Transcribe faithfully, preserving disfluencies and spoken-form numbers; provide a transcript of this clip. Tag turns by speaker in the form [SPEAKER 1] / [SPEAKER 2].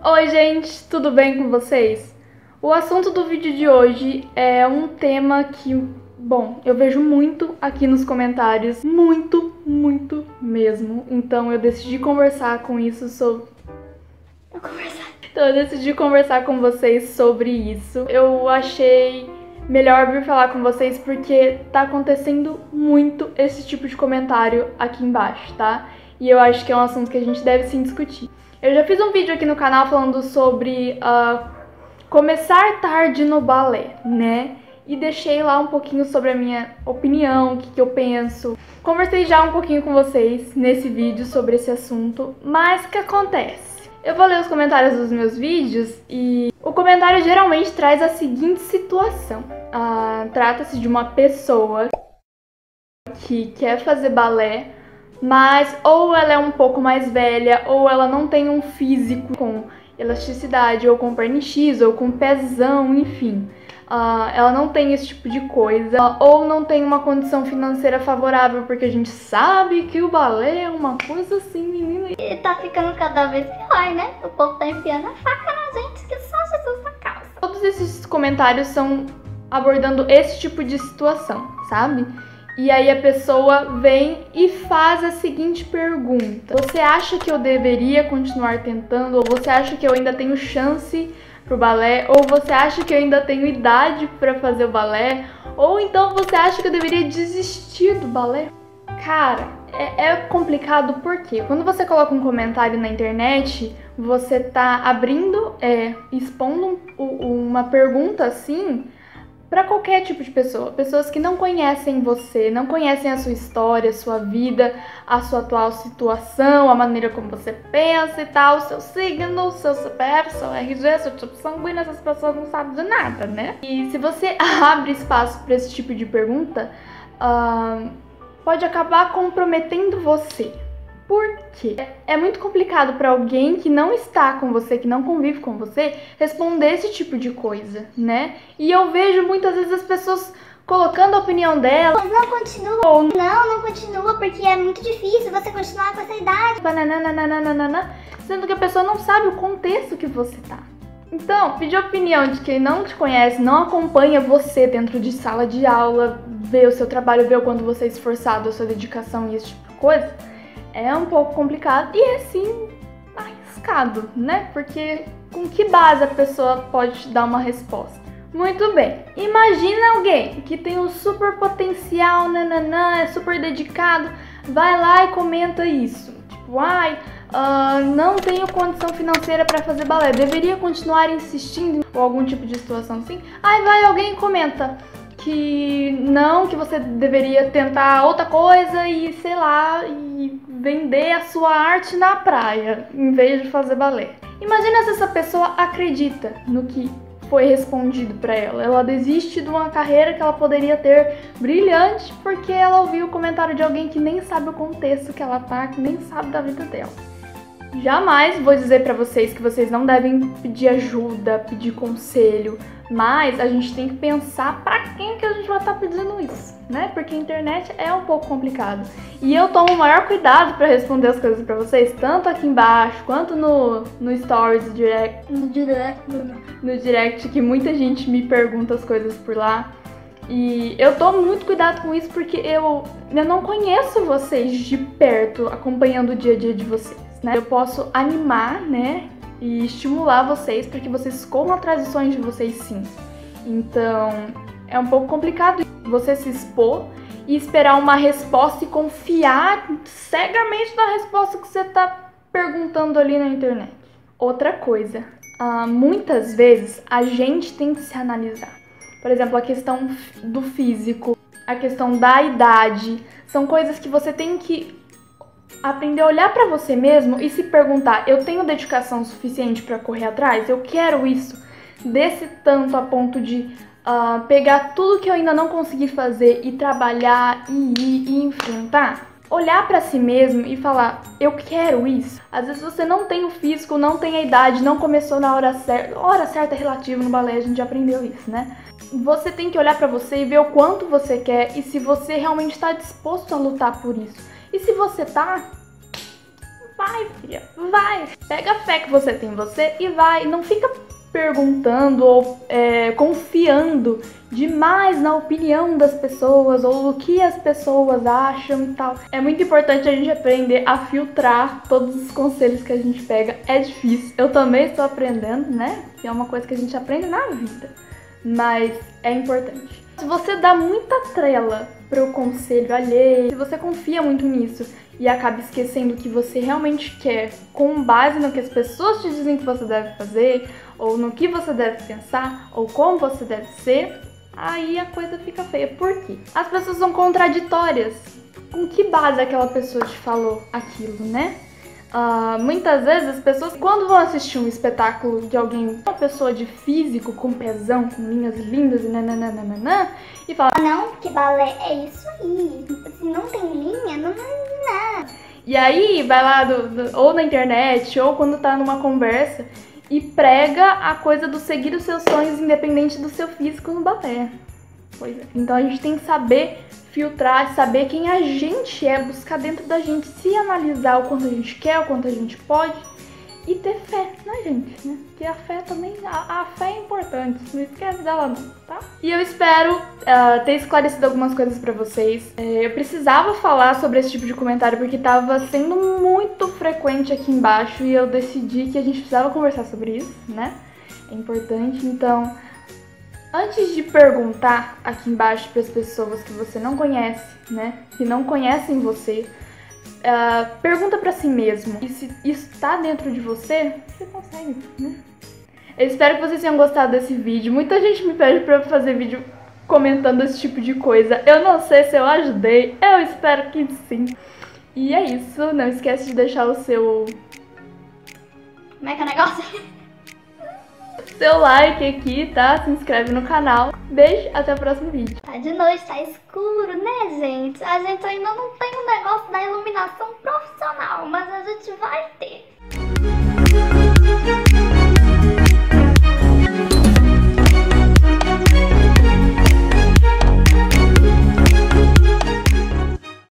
[SPEAKER 1] Oi gente, tudo bem com vocês? O assunto do vídeo de hoje é um tema que, bom, eu vejo muito aqui nos comentários, muito, muito mesmo. Então eu decidi conversar com isso sobre... Eu conversar. Então eu decidi conversar com vocês sobre isso. Eu achei melhor vir falar com vocês porque tá acontecendo muito esse tipo de comentário aqui embaixo, tá? E eu acho que é um assunto que a gente deve sim discutir. Eu já fiz um vídeo aqui no canal falando sobre uh, começar tarde no balé, né? E deixei lá um pouquinho sobre a minha opinião, o que, que eu penso. Conversei já um pouquinho com vocês nesse vídeo sobre esse assunto, mas o que acontece? Eu vou ler os comentários dos meus vídeos e o comentário geralmente traz a seguinte situação. Uh, Trata-se de uma pessoa que quer fazer balé, mas ou ela é um pouco mais velha, ou ela não tem um físico com elasticidade, ou com perna X, ou com pezão, enfim. Uh, ela não tem esse tipo de coisa, uh, ou não tem uma condição financeira favorável, porque a gente sabe que o balé é uma coisa assim, menina.
[SPEAKER 2] E tá ficando cada vez pior, né? O povo tá enfiando a faca na gente, que só Jesus na causa.
[SPEAKER 1] Todos esses comentários são abordando esse tipo de situação, sabe? E aí a pessoa vem e faz a seguinte pergunta: você acha que eu deveria continuar tentando? Ou você acha que eu ainda tenho chance pro balé? Ou você acha que eu ainda tenho idade pra fazer o balé? Ou então você acha que eu deveria desistir do balé? Cara, é, é complicado porque quando você coloca um comentário na internet, você tá abrindo, é, expondo um, uma pergunta assim para qualquer tipo de pessoa, pessoas que não conhecem você, não conhecem a sua história, a sua vida, a sua atual situação, a maneira como você pensa e tal, o seu signo, o seu C P F, seu R G, seu tipo sanguíneo, essas pessoas não sabem de nada, né? E se você abre espaço para esse tipo de pergunta, uh, pode acabar comprometendo você. Por quê? É muito complicado para alguém que não está com você, que não convive com você, responder esse tipo de coisa, né? E eu vejo muitas vezes as pessoas colocando a opinião dela.
[SPEAKER 2] Não continua, ou não, não continua, porque é muito difícil você continuar com essa idade.
[SPEAKER 1] Bananana, sendo que a pessoa não sabe o contexto que você tá. Então, pedir opinião de quem não te conhece, não acompanha você dentro de sala de aula, vê o seu trabalho, vê o quanto você é esforçado, a sua dedicação e esse tipo de coisa, é um pouco complicado e é sim arriscado, né? Porque com que base a pessoa pode te dar uma resposta? Muito bem, imagina alguém que tem um super potencial, nananã, é super dedicado, vai lá e comenta isso. Tipo, ai, uh, não tenho condição financeira para fazer balé, deveria continuar insistindo, ou algum tipo de situação assim. Aí vai alguém e comenta que não, que você deveria tentar outra coisa e, sei lá, e vender a sua arte na praia, em vez de fazer balé. Imagina se essa pessoa acredita no que foi respondido pra ela. Ela desiste de uma carreira que ela poderia ter brilhante porque ela ouviu o comentário de alguém que nem sabe o contexto que ela tá, que nem sabe da vida dela. Jamais vou dizer pra vocês que vocês não devem pedir ajuda, pedir conselho, mas a gente tem que pensar pra quem que a gente vai estar pedindo isso, né? Porque a internet é um pouco complicado. E eu tomo o maior cuidado pra responder as coisas pra vocês, tanto aqui embaixo, quanto no, no stories, no direct,
[SPEAKER 2] No direct.
[SPEAKER 1] no direct, que muita gente me pergunta as coisas por lá. E eu tomo muito cuidado com isso porque eu, eu não conheço vocês de perto, acompanhando o dia a dia de vocês, né? Eu posso animar, né? E estimular vocês para que vocês corram atrás dos sonhos de vocês sim. Então, é um pouco complicado você se expor e esperar uma resposta e confiar cegamente na resposta que você tá perguntando ali na internet. Outra coisa, uh, muitas vezes a gente tem que se analisar. Por exemplo, a questão do físico, a questão da idade, são coisas que você tem que aprender a olhar pra você mesmo e se perguntar: eu tenho dedicação suficiente pra correr atrás? Eu quero isso desse tanto a ponto de uh, pegar tudo que eu ainda não consegui fazer e trabalhar e ir e enfrentar? Olhar pra si mesmo e falar: eu quero isso. Às vezes você não tem o físico, não tem a idade, não começou na hora certa. Hora certa é relativa no balé, a gente já aprendeu isso, né? Você tem que olhar pra você e ver o quanto você quer e se você realmente está disposto a lutar por isso. E se você tá, vai, filha, vai. Pega a fé que você tem em você e vai. Não fica perguntando ou é, confiando demais na opinião das pessoas ou o que as pessoas acham e tal. É muito importante a gente aprender a filtrar todos os conselhos que a gente pega. É difícil, eu também estou aprendendo, né? Que é uma coisa que a gente aprende na vida, mas é importante. Se você dá muita trela pro conselho alheio, se você confia muito nisso e acaba esquecendo o que você realmente quer com base no que as pessoas te dizem que você deve fazer, ou no que você deve pensar, ou como você deve ser, aí a coisa fica feia. Por quê? As pessoas são contraditórias. Com que base aquela pessoa te falou aquilo, né? Uh, muitas vezes as pessoas, quando vão assistir um espetáculo de alguém, uma pessoa de físico, com pezão, com linhas lindas e nananana, e fala:
[SPEAKER 2] não, porque balé é isso aí, se não tem linha, não, não, não.
[SPEAKER 1] E aí vai lá, do, do, ou na internet, ou quando tá numa conversa, e prega a coisa do seguir os seus sonhos independente do seu físico no balé. Pois é. Então a gente tem que saber filtrar, saber quem a gente é, buscar dentro da gente, se analisar o quanto a gente quer, o quanto a gente pode e ter fé, né, gente? Né? Porque a fé também, a, a fé é importante, não esquece dela não, tá? E eu espero uh, ter esclarecido algumas coisas pra vocês. É, eu precisava falar sobre esse tipo de comentário porque tava sendo muito frequente aqui embaixo e eu decidi que a gente precisava conversar sobre isso, né? É importante, então... Antes de perguntar aqui embaixo para as pessoas que você não conhece, né, que não conhecem você, uh, pergunta para si mesmo. E se isso está dentro de você, você consegue, né? Eu espero que vocês tenham gostado desse vídeo. Muita gente me pede para eu fazer vídeo comentando esse tipo de coisa. Eu não sei se eu ajudei, eu espero que sim. E é isso, não esquece de deixar o seu...
[SPEAKER 2] Como é que é o negócio?
[SPEAKER 1] seu like aqui, tá? Se inscreve no canal. Beijo, até o próximo vídeo.
[SPEAKER 2] Tá de noite, tá escuro, né, gente? A gente ainda não tem um negócio da iluminação profissional, mas a gente vai ter.